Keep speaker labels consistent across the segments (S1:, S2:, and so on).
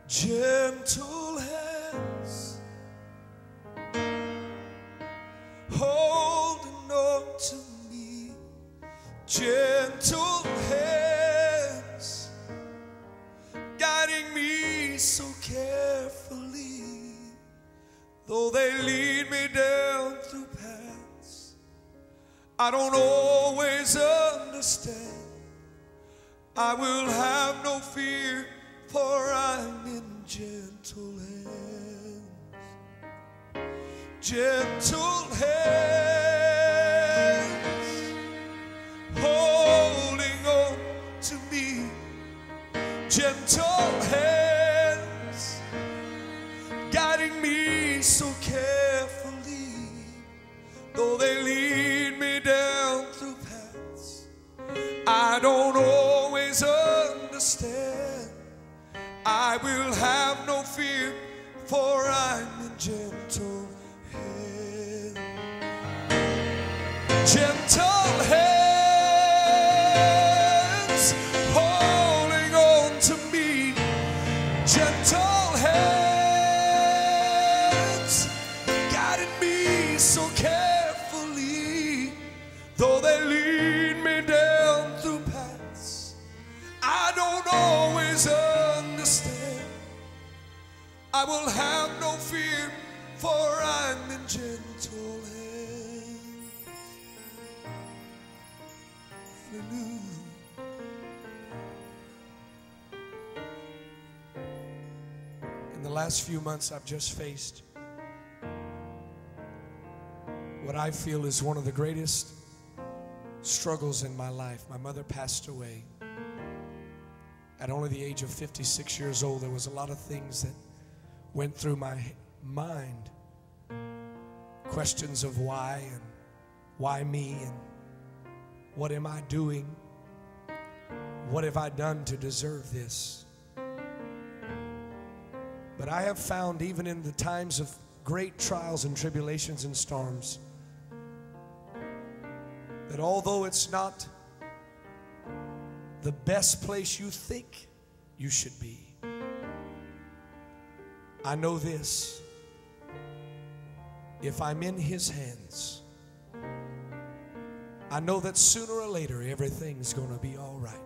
S1: Gentle hands holding on to me, gentle hands guiding me so carefully, though they lead me down through paths I don't always understand. I will have no fear, for I'm in gentle hands. Gentle hands holding on to me, gentle hands guiding me so carefully, though they lead me down through paths I don't always understand. I will have no fear, for I'm in gentle hands. Gentle hands holding on to me, gentle hands guiding me so carefully, though they lead me down through paths I don't always understand. I will have no fear, for I'm in gentle hands. Hallelujah. In the last few months, I've just faced what I feel is one of the greatest struggles in my life. My mother passed away at only the age of 56 years old. There was a lot of things that went through my mind. Questions of why, and why me, and what am I doing? What have I done to deserve this? But I have found, even in the times of great trials and tribulations and storms, that although it's not the best place you think you should be, I know this: if I'm in His hands, I know that sooner or later everything's going to be all right.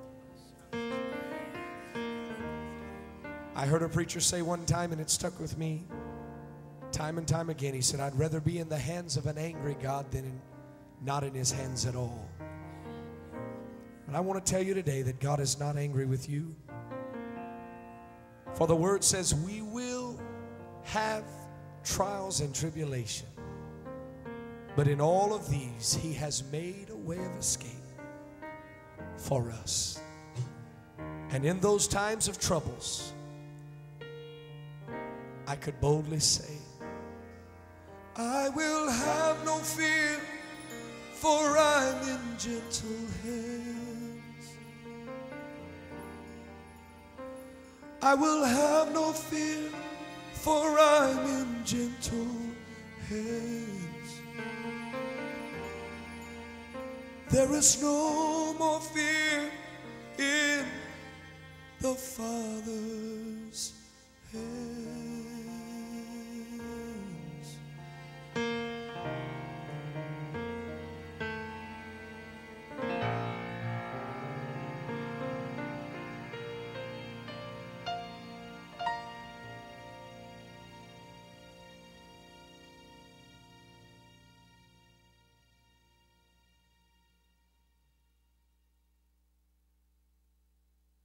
S1: I heard a preacher say one time, and it stuck with me time and time again. He said, I'd rather be in the hands of an angry God than not in His hands at all. And I want to tell you today that God is not angry with you. For the word says we will have trials and tribulation, but in all of these He has made a way of escape for us. And in those times of troubles, I could boldly say, I will have no fear, for I'm in gentle hands. I will have no fear, for I'm in gentle hands. There is no more fear in the Father's hands.